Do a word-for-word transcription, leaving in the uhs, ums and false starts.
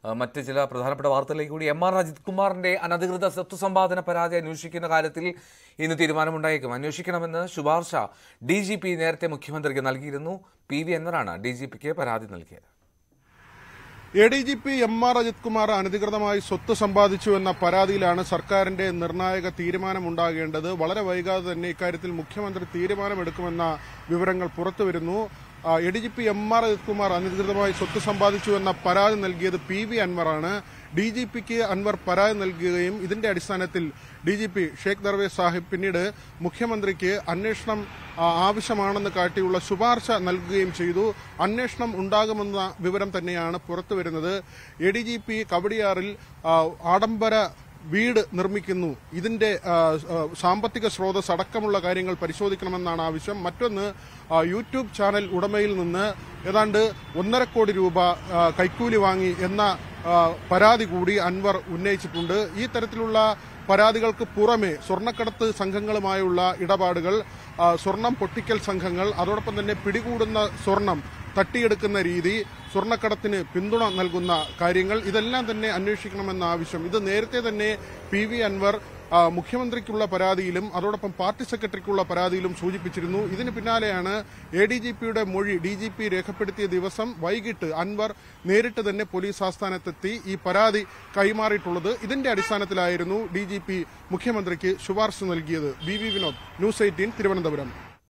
മറ്റ് ചില പ്രധാനപ്പെട്ട വാർത്തകളിലേക്ക് കൂടി. എം ആർ അജിത് കുമാറിന്റെ അനധികൃത സ്വത്ത് സമ്പാദന പരാതി അന്വേഷിക്കുന്ന കാര്യത്തിൽ ഇന്ന് തീരുമാനമുണ്ടായേക്കും. അന്വേഷിക്കണമെന്ന് ശുപാർശ ഡി ജി പി നേരത്തെ മുഖ്യമന്ത്രിക്ക് നൽകിയിരുന്നു. പി വി അൻവറാണ് ഡി ജി പിക്ക് പരാതി നൽകിയത്. A D G P M R Ajith Kumar അനധികൃതമായി സ്വത്ത് സമ്പാദിച്ചു എന്ന പരാതിയിലാണ് സർക്കാരിന്റെ നിർണായക തീരുമാനമുണ്ടാകേണ്ടത്. വളരെ വൈകാതെ തന്നെ ഇക്കാര്യത്തിൽ മുഖ്യമന്ത്രി തീരുമാനമെടുക്കുമെന്ന വിവരങ്ങൾ പുറത്തുവരുന്നു. A D G P M R Ajith Kumar അനധികൃതമായി സ്വത്ത് സമ്പാദിച്ചു എന്ന പരാതി നൽകിയത് പി വി അൻവറാണ്. ഡി ജി പിക്ക് അൻവർ പരാതി നൽകുകയും ഇതിന്റെ അടിസ്ഥാനത്തിൽ D G P Shaikh Darvesh Sahib പിന്നീട് മുഖ്യമന്ത്രിക്ക് അന്വേഷണം ആവശ്യമാണെന്ന് കാട്ടിയുള്ള ശുപാർശ നൽകുകയും ചെയ്തു. അന്വേഷണം ഉണ്ടാകുമെന്ന വിവരം തന്നെയാണ് പുറത്തുവരുന്നത്. എ ഡി ജി പി കവടിയാറിൽ ആഡംബര വീട് നിർമ്മിക്കുന്നു, ഇതിന്റെ സാമ്പത്തിക സ്രോതസ് അടക്കമുള്ള കാര്യങ്ങൾ പരിശോധിക്കണമെന്നാണ് ആവശ്യം. മറ്റൊന്ന്, യൂട്യൂബ് ചാനൽ ഉടമയിൽ നിന്ന് ഏതാണ്ട് ഒന്നര കോടി രൂപ കൈക്കൂലി വാങ്ങി എന്ന പരാതി കൂടി അൻവർ ഉന്നയിച്ചിട്ടുണ്ട്. ഈ തരത്തിലുള്ള പരാതികൾക്ക് പുറമെ സ്വർണ്ണക്കടത്ത് സംഘങ്ങളുമായുള്ള ഇടപാടുകൾ, സ്വർണം പൊട്ടിക്കൽ സംഘങ്ങൾ, അതോടൊപ്പം തന്നെ പിടികൂടുന്ന സ്വർണം തട്ടിയെടുക്കുന്ന രീതി, സ്വർണ്ണക്കടത്തിന് പിന്തുണ നൽകുന്ന കാര്യങ്ങൾ, ഇതെല്ലാം തന്നെ അന്വേഷിക്കണമെന്ന ആവശ്യം ഇത് നേരത്തെ തന്നെ പി വി അൻവർ മുഖ്യമന്ത്രിക്കുള്ള പരാതിയിലും അതോടൊപ്പം പാർട്ടി സെക്രട്ടറിക്കുള്ള പരാതിയിലും സൂചിപ്പിച്ചിരുന്നു. ഇതിന് പിന്നാലെയാണ് എ ഡി ജി പിയുടെ മൊഴി ഡി ജി പി രേഖപ്പെടുത്തിയ ദിവസം വൈകിട്ട് അൻവർ നേരിട്ട് തന്നെ പോലീസ് ആസ്ഥാനത്തെത്തി ഈ പരാതി കൈമാറിയിട്ടുള്ളത്. ഇതിന്റെ അടിസ്ഥാനത്തിലായിരുന്നു ഡി ജി പി മുഖ്യമന്ത്രിക്ക് ശുപാർശ നൽകിയത്. B V Vinod, news eighteen, Thiruvananthapuram.